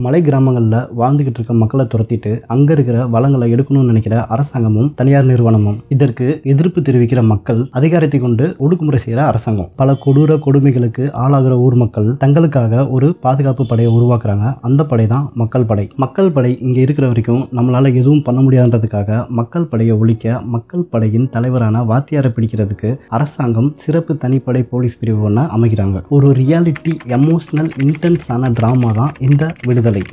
மலை கிராமங்கள்ல வாழ்ந்துகிட்டு இருக்க மக்களை துரத்திட்டு அங்க இருக்கிற வளங்களை எடுக்கணும்னு நினைக்கிற அரசாங்கமும் தனியார் நிறுவனமும் இதற்கு எதிர்ப்பு தெரிவிக்கிற மக்கள் அதிகாரத்தை கொண்டு ஒடுக்குமுறை செய்யற அரசாங்கம் பல கொடூர கொடுமைகளுக்கு ஆளாகிற ஊர் மக்கள் தங்களுக்காக ஒரு பாதுகாப்பு படையை உருவாக்குறாங்க. அந்த படை தான் மக்கள் படை. மக்கள் படை இங்க இருக்கிற வரைக்கும் நம்மளால எதுவும் பண்ண முடியாதுன்றதுக்காக மக்கள் படையை ஒழிக்க மக்கள் படையின் தலைவரான வாத்தியாரை பிடிக்கிறதுக்கு அரசாங்கம் சிறப்பு தனிப்படை போலீஸ் பிரிவு ஒன்று அமைக்கிறாங்க. ஒரு ரியாலிட்டி எமோஷனல் இன்டென்ஸான டிராமா தான் இந்த விடுதலை.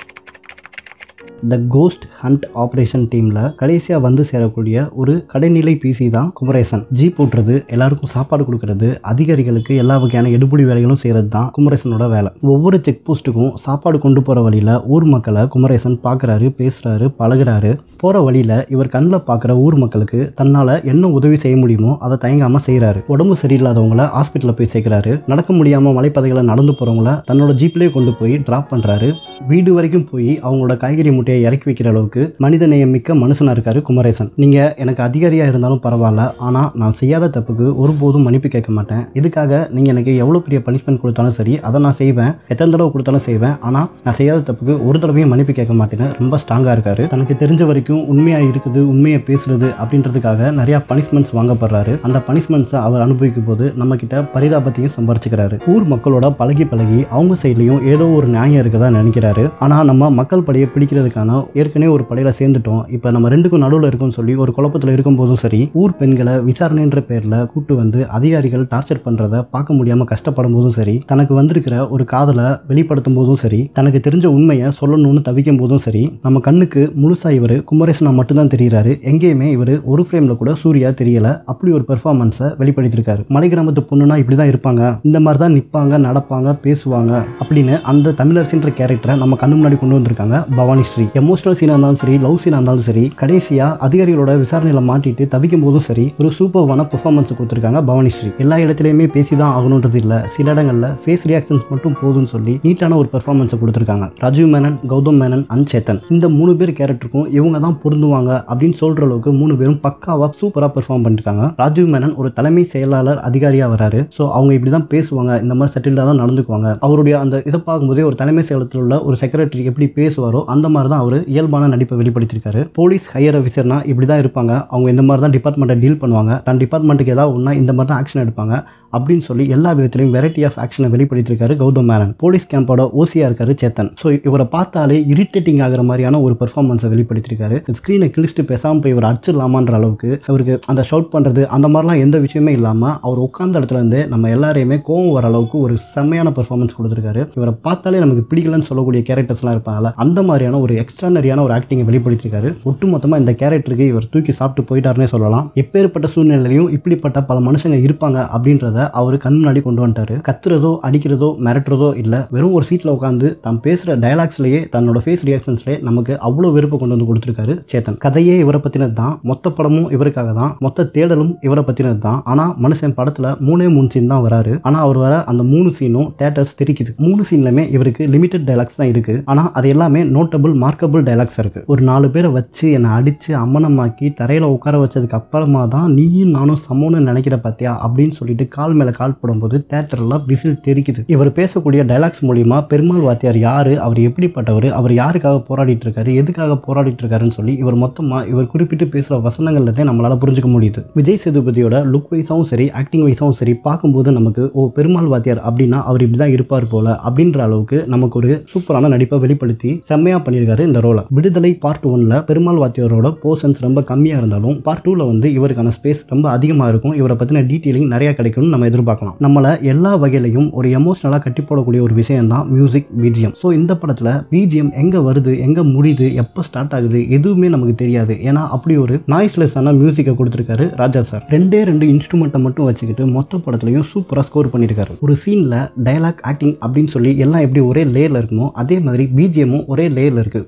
த கோஸ்ட் ஹண்ட் ஆப்ரேஷன் டீம்ல கடைசியா வந்து சேரக்கூடிய ஒரு கடைநிலை பிசி தான் குமரேசன். ஜி போட்டுறது, எல்லாருக்கும் சாப்பாடு கொடுக்கறது, அதிகாரிகளுக்கு எல்லா வகையான எடுபடி வேலைகளும் செய்யறது தான் குமரேசனோட வேலை. ஒவ்வொரு செக் போஸ்ட்டுக்கும் சாப்பாடு கொண்டு போற வழியில ஊர் மக்களை குமரேசன் பாக்குறாரு, பேசுறாரு, பழகுறாரு. போற வழியில இவர் கண்ணில் பாக்குற ஊர் மக்களுக்கு தன்னால என்ன உதவி செய்ய முடியுமோ அதை தயங்காம செய்யறாரு. உடம்பு சரியில்லாதவங்களை ஹாஸ்பிட்டல்ல போய் சேர்க்கிறாரு. நடக்க முடியாம மலைப்பதைகளை நடந்து போறவங்கள தன்னோட ஜீப்லயே கொண்டு போய் டிராப் பண்றாரு. வீடு வரைக்கும் போய் அவங்களோட காய்கறி முட்டையை இறக்கி வைக்கிற அளவுக்கு மனித நேயம் மிக்க மனுஷனா இருக்காரு குமரேசன். நீங்க எனக்கு அதிகாரியா இருந்தாலும் பரவாயில்ல, ஆனா நான் செய்யாத தப்புக்கு ஒருபோதும் மன்னிப்பு கேட்க மாட்டேன். இதுக்காக நீங்க எனக்கு எவ்வளவு பெரிய பனிஷ்மெண்ட் கொடுத்தாலும் சரி அதை நான் செய்வேன், எத்தனை தடவை கொடுத்தாலும் செய்வேன், ஆனா நான் செய்யாத தப்புக்கு ஒரு தடவையும் மன்னிப்பு கேட்க மாட்டேன்னு ரொம்ப ஸ்ட்ராங்கா இருக்காரு. தனக்கு தெரிஞ்ச வரைக்கும் உண்மையா இருக்குது, உண்மையை பேசுறது அப்படின்றதுக்காக நிறைய பனிஷ்மெண்ட்ஸ் வாங்கப்படுறாரு. அந்த பனிஷ்மெண்ட்ஸை அவர் அனுபவிக்கும் போது நம்ம கிட்ட பரிதாபத்தையும் சம்பாரிச்சுக்கிறாரு. ஊர் மக்களோட பழகி அவங்க சைட்லயும் ஏதோ ஒரு நியாயம் இருக்கதா நினைக்கிறாரு. ஆனா நம்ம மக்கள் படையை பிடிக்கிறதுக்கான ஏற்கனவே ஒரு படையில சேர்ந்துட்டோம், இப்ப நம்ம ரெண்டுக்கும் நடுவில் இருக்கும்னு சொல்லி ஒரு குழப்பத்தில் இருக்கும் போதும் சரி, ஊர் பெண்களை விசாரணைன்ற பேர்ல கூட்டு வந்து அதிகாரிகள் டார்ச்சர் பண்றதை பார்க்க முடியாம கஷ்டப்படும் போதும் சரி, தனக்கு வந்திருக்கிற ஒரு காதலை வெளிப்படுத்தும் போதும் சரி, தனக்கு தெரிஞ்ச உண்மையை சொல்லணும்னு தவிக்கும் போதும் சரி, நம்ம கண்ணுக்கு முழுசா இவர் குமரேசனா மட்டும்தான் தெரிகிறாரு. எங்கேயுமே இவர் ஒரு ஃப்ரேம்ல கூட சூர்யா தெரியல. அப்படி ஒரு பெர்ஃபார்மன்ஸை வெளிப்படுத்திருக்காரு. மலை கிராமத்து பொண்ணுனா இப்படிதான் இருப்பாங்க, இந்த மாதிரி தான் நிற்பாங்க, நடப்பாங்க, பேசுவாங்க அப்படின்னு அந்த தமிழரசின்ற கேரக்டரை நம்ம கண்ணு முன்னாடி கொண்டு வந்திருக்காங்க பவானி ஸ்ரீ. எமோஷனல் சீனாக இருந்தாலும் சரி, லவ் சீனாக இருந்தாலும் சரி, கடைசியாக அதிகாரிகளோட விசாரணையில் மாட்டிட்டு தவிக்கும் போதும் சரி, ஒரு சூப்பர்வான பெர்ஃபார்மன்ஸ் கொடுத்துருக்காங்க பவானி ஸ்ரீ. எல்லா இடத்துலையுமே பேசி தான் ஆகணுன்றது இல்லை, சில இடங்களில் ஃபேஸ் ரியாக்ஷன்ஸ் மட்டும் போதும்னு சொல்லி நீட்டான ஒரு பெர்ஃபார்மன்ஸை கொடுத்துருக்காங்க. ராஜீவ் மேனன், கௌதம் மேனன் அண்ட் சேத்தன், இந்த 3 பேர் கேரக்டருக்கும் இவங்க தான் பொருந்துவாங்க அப்படின்னு சொல்கிற அளவுக்கு 3 பேரும் பக்காவாக சூப்பராக பெர்ஃபார்ம் பண்ணிருக்காங்க. ராஜீவ் மேனன் ஒரு தலைமை செயலாளர் அதிகாரியாக வராரு. ஸோ அவங்க இப்படி தான் பேசுவாங்க, இந்த மாதிரி செட்டில்டாக தான் நடந்துக்குவாங்க. அவருடைய அந்த இதை பார்க்கும்போதே ஒரு தலைமை செயலகத்தில் உள்ள ஒரு செக்ரட்டரி எப்படி பேசுவாரோ அந்த மாதிரி தான் அவர் இயல்பான நடிப்பை வெளிப்படுத்தியிருக்காரு. போலீஸ் ஹையர் ஆஃபீஸர்னா இப்படி தான் இருப்பாங்க, அவங்க இந்த மாதிரி தான் டிபார்ட்மெண்ட்டை டீல் பண்ணுவாங்க, தன் டிபார்ட்மெண்ட்டுக்கு ஏதாவது ஒன்றா இந்த மாதிரி தான் ஆக்ஷன் எடுப்பாங்க அப்படின்னு சொல்லி எல்லா விதத்திலையும் வெரைட்டி ஆஃப் ஆக்ஷனை வெளிப்படுத்தியிருக்காரு கௌதம் மேனன். போலீஸ் கேம்போட ஓசியா இருக்காரு சேத்தன். ஸோ இவரை பார்த்தாலே இரிட்டேட்டிங் ஆகிற மாதிரியான ஒரு பெர்ஃபார்மன்ஸை வெளிப்படுத்தியிருக்காரு. ஸ்க்ரீனை கிழிச்சிட்டு பேசாமல் போய் இவர் அடிச்சிடலாமான்ற அளவுக்கு அவருக்கு அந்த ஷவுட் பண்ணுறது அந்த மாதிரிலாம் எந்த விஷயமே இல்லாமல் அவர் உட்கார்ந்த இடத்துல இருந்து நம்ம எல்லாரையுமே கோவம் வர அளவுக்கு ஒரு செம்மையான பெர்ஃபார்மன்ஸ் கொடுத்துருக்காரு. இவரை பார்த்தாலே நமக்கு பிடிக்கலன்னு சொல்லக்கூடிய கேரக்டர்ஸ்லாம் இருப்பாங்கல்ல, அந்த மாதிரியான ஒரு எக்ஸ்ட்ரானரியான ஒரு ஆக்டிங்கை வெளிப்படுத்திருக்காரு. ஒட்டுமொத்தமாக இந்த கேரக்டருக்கு இவர் தூக்கி சாப்பிட்டு போயிட்டாருன்னே சொல்லலாம். எப்பேற்பட்ட சூழ்நிலையிலையும் இப்படிப்பட்ட பல மனுஷங்க இருப்பாங்க அப்படின்றத அவர் கண் முன்னாடி கொண்டு வந்துட்டாரு. கத்துறதோ அடிக்கிறதோ மிரட்டுறதோ இல்லை, வெறும் ஒரு சீட்டில் உட்காந்து தான் பேசுகிற டயலாக்ஸ்லேயே தன்னோட ஃபேஸ் ரியாக்ஷன்ஸ்லேயே நமக்கு அவ்வளோ வெறுப்பை கொண்டு வந்து கொடுத்துருக்காரு சேத்தன். கதையே இவரை பற்றினது தான், மொத்த படமும் இவருக்காக தான், மொத்த தேடலும் இவரை பற்றினது தான். ஆனால் மனுஷன் படத்தில் 3 சீன் தான் வராரு. ஆனால் அவர் வர அந்த 3 சீனும் தேட்டர்ஸ் தெரிக்குது. 3 சீன்லையுமே இவருக்கு லிமிடெட் டயலாக்ஸ் தான் இருக்கு. ஆனால் அது எல்லாமே நோட்டபிள் மார்க்கபிள் டயலாக்ஸ் இருக்கு. ஒரு 4 பேரை வச்சு என்னை அடிச்சு அம்மனமாக்கி தரையில உட்கார வச்சதுக்கு அப்புறமா தான் நீயும் நானும் சமோன்னு நினைக்கிற பாத்தியா அப்படின்னு சொல்லிட்டு கால் மேல கால் போடும்போது தேட்டர்ல விசில் தெரிக்குது. இவர் பேசக்கூடிய டயலாக்ஸ் மூலியமா பெருமாள் வாத்தியார் யாரு, அவர் எப்படிப்பட்டவர், அவர் யாருக்காக போராடிட்டு இருக்காரு, எதுக்காக போராடிட்டு இருக்காருன்னு சொல்லி இவர் மொத்தமா இவர் குறிப்பிட்டு பேசுற வசனங்கள்ல நம்மளால புரிஞ்சுக்க முடியுது. விஜய் சேதுபதியோட லுக் வைஸாவும் சரி, ஆக்டிங் வைஸாவும் சரி பார்க்கும்போது நமக்கு பெருமாள் வாத்தியார் அப்படின்னா அவர் இப்படிதான் இருப்பார் போல அப்படின்ற அளவுக்கு நமக்கு ஒரு சூப்பரான நடிப்பை வெளிப்படுத்தி செம்மையா பண்ணியிருக்காரு இந்த ரோலை. விடுதலை பார்ட் 1ல பெருமாள் வாத்தியாரோட போர்ஷன்ஸ் ரொம்ப கம்மியா இருந்தாலும் பார்ட் 2ல வந்து இவருக்கான ஸ்பேஸ் ரொம்ப அதிகமா இருக்கும். இவரை பத்தின டீடைலிங் நிறைய கிடைக்கும்னு நம்ம எதிர்பார்க்கலாம். நம்மள எல்லா வகையிலையும் ஒரு எமோஷனலா கட்டி போடக்கூடிய ஒரு விஷயம் தான் மியூசிக், பிஜிஎம். ஸோ இந்த படத்துல பிஜிஎம் எங்க வருது, எங்க முடியுது, எப்போ ஸ்டார்ட் ஆகுது எதுவுமே நமக்கு தெரியாது. ஏன்னா அப்படி ஒரு நாய்ஸ்லெஸ்ஸான மியூசிக்கை கொடுத்திருக்காரு ராஜா சார். 2 இன்ஸ்ட்ருமெண்ட்டை மட்டும் வச்சுக்கிட்டு மொத்த படத்துலையும் சூப்பரா ஸ்கோர் பண்ணியிருக்காரு. ஒரு சீன்ல டயலாக், ஆக்டிங் அப்படின்னு சொல்லி எல்லாம் எப்படி ஒரே லேயர்ல இருக்குமோ அதே மாதிரி பிஜிஎம்மும் ஒரே லேயர்ல இருக்கு.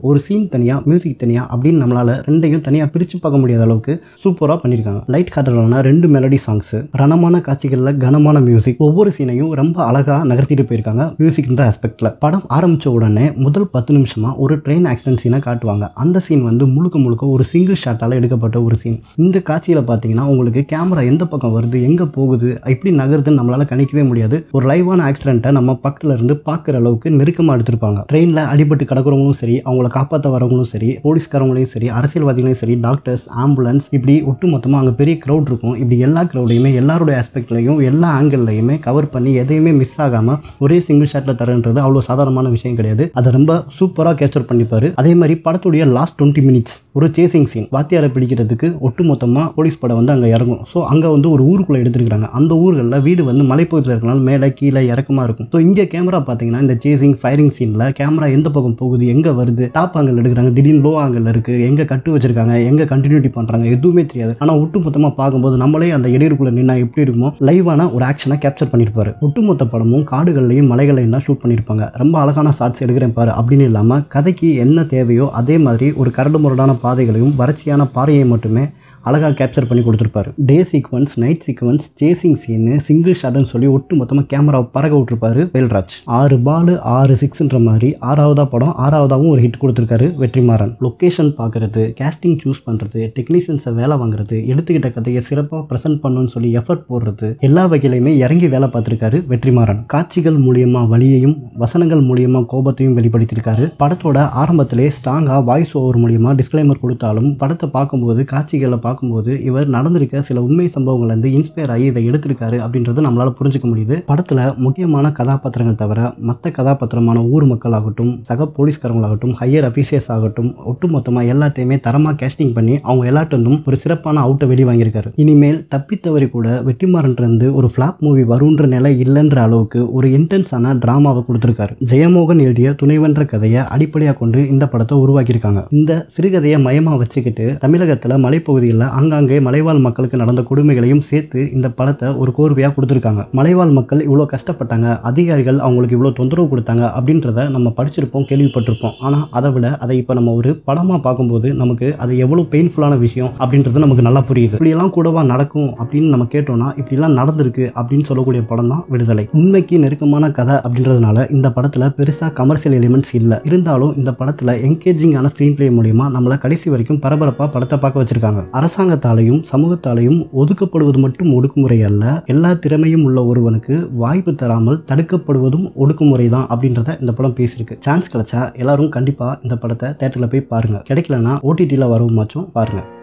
ஒரு சீன் தனியா மியூசிக் தனியா அப்படின்னு நம்மளால ரெண்டையும் தனியா பிரிச்சு பார்க்க முடியாத அளவுக்கு சூப்பரா பண்ணிருக்காங்க. லைட் ஹார்ட்டடான 2 மெலடி சாங்ஸ், ரணமான காட்சிகள்ல கனமான மியூசிக், ஒவ்வொரு சீனையும் ரொம்ப அழகா நகர்த்திட்டு போயிருக்காங்க மியூசிக்ன்ற ஆஸ்பெக்ட்ல. படம் ஆரம்பிச்ச உடனே முதல் 10 நிமிஷமா ஒரு ட்ரெயின் ஆக்சிடென்ட் சீனை காட்டுவாங்க. அந்த சீன் வந்து முழுக்க ஒரு சிங்கிள் ஷாட்டால எடுக்கப்பட்ட ஒரு சீன். இந்த காட்சியில பாத்தீங்கன்னா உங்களுக்கு கேமரா எந்த பக்கம் வருது, எங்க போகுது, எப்படி நகருதுன்னு நம்மளால கணிக்கவே முடியாது. ஒரு லைவான ஆக்சிடென்ட்டை நம்ம பக்கத்துல இருந்து பார்க்குற அளவுக்கு நெருக்கமா எடுத்திருப்பாங்க. ட்ரெயின்ல அடிபட்டு கிடக்கிறவங்களும் சரி, அவங்கள காப்பாற்ற வரவங்களும் சரி, போலீஸ்காரங்களையும் சரி, அரசியல்வாதிகளையும் சரி, டாக்டர்ஸ், ஆம்புலன்ஸ், இப்படி ஒட்டுமொத்தமாக அங்கே பெரிய க்ரௌட் இருக்கும். இப்படி எல்லா க்ரௌடையுமே எல்லாருடைய ஆஸ்பெக்ட்லையும் எல்லா ஆங்கிள்லையுமே கவர் பண்ணி எதையுமே மிஸ் ஆகாமல் ஒரே சிங்கிள் ஷாட்டில் தரன்றது அவ்வளோ சாதாரணமான விஷயம் கிடையாது. அதை ரொம்ப சூப்பராக கேப்சர் பண்ணிப்பாரு. அதே மாதிரி படத்துடைய லாஸ்ட் 20 மினிட்ஸ் ஒரு சேசிங் சீன், வாத்தியாரை பிடிக்கிறதுக்கு ஒட்டுமொத்தமாக போலீஸ் படம் வந்து அங்கே இறங்கும். ஸோ அங்கே வந்து ஒரு ஊருக்குள்ளே எடுத்துருக்காங்க. அந்த ஊர்களில் வீடு வந்து மலைப்பகுதியில் இருக்கனால மேலே கீழே இறக்கமாக இருக்கும். ஸோ இங்கே கேமரா பார்த்தீங்கன்னா இந்த சேசிங் ஃபயரிங் சீனில் கேமரா எந்த பக்கம் போகுது, எங்கே வருது, டாப் ஆங்கிள் எடுக்கிறாங்க, திடீர்னு லோ ஆங்கிள் இருக்கு, எங்கே கட்டு வச்சிருக்காங்க, எங்கே கண்டினியூட்டி பண்ணுறாங்க, எதுவுமே தெரியாது. ஆனால் ஒட்டுமொத்தமாக பார்க்கும்போது நம்மளே அந்த இடையூறுக்குள்ள நின்னா எப்படி இருக்குமோ லைவான ஒரு ஆக்ஷனை கேப்சர் பண்ணியிருப்பாரு. ஒட்டுமொத்த படமும் காடுகள்லையும் மலைகளையும் தான் ஷூட் பண்ணியிருப்பாங்க. ரொம்ப அழகான ஷாட்ஸ் எடுக்கிறேன் பாரு அப்படின்னு இல்லாமல் கதைக்கு என்ன தேவையோ அதே மாதிரி ஒரு கரடு முரடான பாதைகளையும் வறட்சியான பாறையை மட்டுமே அழகாக கேப்சர் பண்ணி கொடுத்துருப்பாரு. Day sequence, night sequence, chasing scene, single ஷாட்னு சொல்லி ஒட்டு மொத்தமாக கேமராவை பறக்க விட்டுருப்பாரு வேல்ராஜ். 6 பால் 6 6ன்ற மாதிரி 6ஆவதா படம் 6ஆவதாகவும் ஒரு ஹிட் கொடுத்துருக்காரு வெற்றிமாறன். லொக்கேஷன் பார்க்கறது, கேஸ்டிங் சூஸ் பண்ணுறது, டெக்னீஷியன்ஸை வேலை வாங்குறது, எடுத்துக்கிட்ட கதையை சிறப்பாக ப்ரெசென்ட் பண்ணணும்னு சொல்லி எஃபர்ட் போடுறது, எல்லா வகையிலையுமே இறங்கி வேலை பார்த்துருக்காரு வெற்றிமாறன். காட்சிகள் மூலியமா வலியையும் வசனங்கள் மூலியமா கோபத்தையும் வெளிப்படுத்தியிருக்காரு. படத்தோட ஆரம்பத்திலே ஸ்ட்ராங்காக வாய்ஸ் ஓவர் மூலியமா டிஸ்க்ளைமர் கொடுத்தாலும் படத்தை பார்க்கும்போது காட்சிகளை பார்க்கும்போது இவர் நடந்திருக்க சில உண்மை சம்பவங்கள் வந்து இன்ஸ்பயர் ஆகி இதை எடுத்திருக்காரு அப்படின்றது நம்மளால புரிஞ்சுக்க முடியுது. படத்துல முக்கியமான கதாபாத்திரங்கள் தவிர மற்ற கதாபாத்திரமான ஊர் மக்கள் ஆகட்டும், சக போலீஸ்காரங்களாகட்டும், ஹையர் அபிஷியல்ஸ் ஆகட்டும், ஒட்டுமொத்தமா எல்லாத்தையுமே தரமா கேஸ்டிங் பண்ணி அவங்க எல்லாட்டும் ஒரு சிறப்பான அவுட்டை வெளி வாங்கியிருக்காரு. இனிமேல் தப்பித்தவரை கூட வெற்றிமாறன் இருந்து ஒரு ஃபிளாப் மூவி வருன்ற நிலை இல்லைன்ற அளவுக்கு ஒரு இன்டென்ஸான டிராமாவை கொடுத்திருக்காரு. ஜெயமோகன் எழுதிய துணைவன்ற கதையை அடிப்படையாக கொண்டு இந்த படத்தை உருவாக்கியிருக்காங்க. இந்த சிறுகதையை மையமா வச்சுக்கிட்டு தமிழகத்துல மலைப்பகுதியில் அங்கங்கே மலைவாழ் மக்களுக்கு நடந்த கொடுமைகளையும் சேர்த்து இந்த படத்தை ஒரு கோர்வையாக கொடுத்துருக்காங்க. மலைவாழ் மக்கள் இவ்வளோ கஷ்டப்பட்டாங்க, அதிகாரிகள் அவங்களுக்கு இவ்வளோ தொந்தரவு கொடுத்தாங்க அப்படின்றத நம்ம படிச்சிருப்போம், கேள்விப்பட்டிருப்போம். ஆனால் அதை விட அதை இப்போ நம்ம ஒரு படமாக பார்க்கும்போது நமக்கு அது எவ்வளோ பெயின்ஃபுல்லான விஷயம் அப்படின்றது நமக்கு நல்லா புரியுது. இப்படியெல்லாம் கூடவா நடக்கும் அப்படின்னு நம்ம கேட்டோம்னா இப்படிலாம் நடந்திருக்கு அப்படின்னு சொல்லக்கூடிய படம் தான் விடுதலை. உண்மைக்கு நெருக்கமான கதை அப்படின்றதுனால இந்த படத்தில் பெருசாக கமர்ஷியல் எலிமெண்ட்ஸ் இல்லை. இருந்தாலும் இந்த படத்தில் என்கேஜிங்கான ஸ்க்ரீன் பிளே மூலியமா நம்மளை கடைசி வரைக்கும் பரபரப்பாக படத்தை பார்க்க வச்சிருக்காங்க. அரசாங்கத்தாலையும் சமூகத்தாலையும் ஒதுக்கப்படுவது மட்டும் ஒடுக்குமுறை அல்ல, எல்லா திறமையும் உள்ள ஒருவனுக்கு வாய்ப்பு தராமல் தடுக்கப்படுவதும் ஒடுக்குமுறை தான் அப்படின்றத இந்த படம் பேசியிருக்கு. சான்ஸ் கிடைச்சா எல்லாரும் கண்டிப்பா இந்த படத்தை தியேட்டர்ல போய் பாருங்க. கிடைக்கலன்னா OTTல வரவும் பாருங்க.